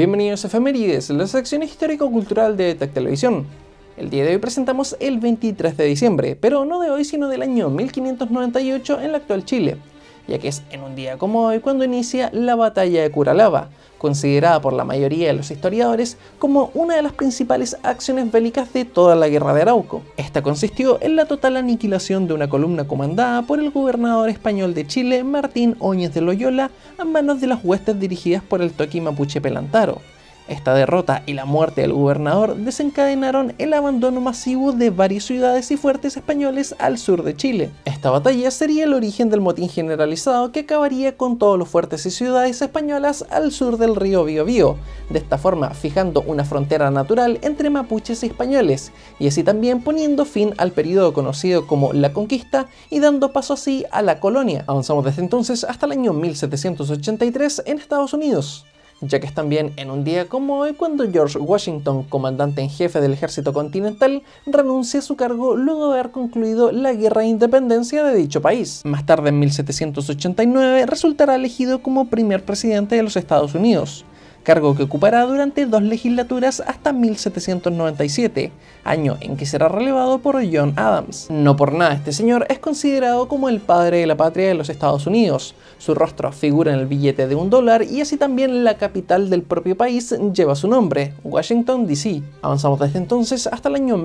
Bienvenidos a Efemérides, la sección histórico-cultural de Tech Televisión. El día de hoy presentamos el 23 de diciembre, pero no de hoy sino del año 1598 en la actual Chile, ya que es en un día como hoy cuando inicia la batalla de Curalaba, considerada por la mayoría de los historiadores como una de las principales acciones bélicas de toda la Guerra de Arauco. Esta consistió en la total aniquilación de una columna comandada por el gobernador español de Chile, Martín Óñez de Loyola, a manos de las huestes dirigidas por el toqui mapuche Pelantaro. Esta derrota y la muerte del gobernador desencadenaron el abandono masivo de varias ciudades y fuertes españoles al sur de Chile. Esta batalla sería el origen del motín generalizado que acabaría con todos los fuertes y ciudades españolas al sur del río Biobío, de esta forma fijando una frontera natural entre mapuches y españoles, y así también poniendo fin al periodo conocido como la conquista y dando paso así a la colonia. Avanzamos desde entonces hasta el año 1783 en Estados Unidos, ya que es también en un día como hoy cuando George Washington, comandante en jefe del ejército continental, renuncia a su cargo luego de haber concluido la guerra de independencia de dicho país. Más tarde, en 1789, resultará elegido como primer presidente de los Estados Unidos, cargo que ocupará durante 2 legislaturas hasta 1797, año en que será relevado por John Adams. No por nada este señor es considerado como el padre de la patria de los Estados Unidos. Su rostro figura en el billete de $1 y así también la capital del propio país lleva su nombre, Washington DC. Avanzamos desde entonces hasta el año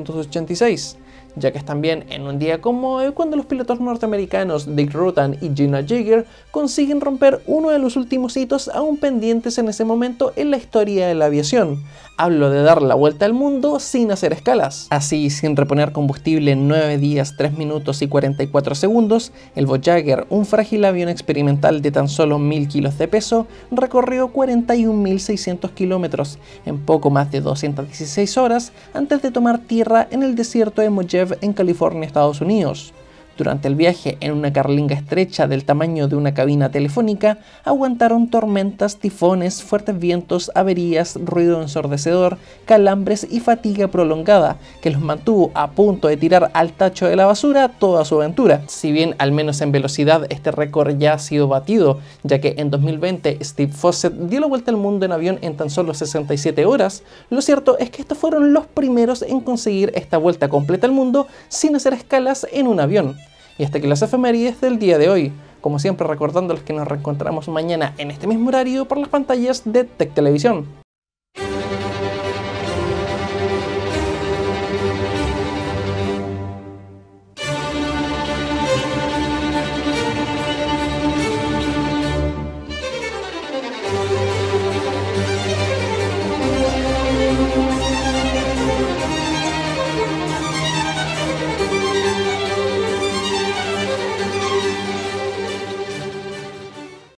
1986. Ya que es también en un día como hoy cuando los pilotos norteamericanos Dick Rutan y Gina Jaeger consiguen romper uno de los últimos hitos aún pendientes en ese momento en la historia de la aviación. Hablo de dar la vuelta al mundo sin hacer escalas. Así, sin reponer combustible en 9 días, 3 minutos y 44 segundos, el Voyager, un frágil avión experimental de tan solo 1000 kilos de peso, recorrió 41.600 kilómetros en poco más de 216 horas antes de tomar tierra en el desierto de Mojave en California, Estados Unidos. Durante el viaje en una carlinga estrecha del tamaño de una cabina telefónica, aguantaron tormentas, tifones, fuertes vientos, averías, ruido ensordecedor, calambres y fatiga prolongada, que los mantuvo a punto de tirar al tacho de la basura toda su aventura. Si bien al menos en velocidad este récord ya ha sido batido, ya que en 2020 Steve Fossett dio la vuelta al mundo en avión en tan solo 67 horas, lo cierto es que estos fueron los primeros en conseguir esta vuelta completa al mundo sin hacer escalas en un avión. Y hasta aquí las efemérides del día de hoy, como siempre recordándoles que nos reencontramos mañana en este mismo horario por las pantallas de Tech Televisión.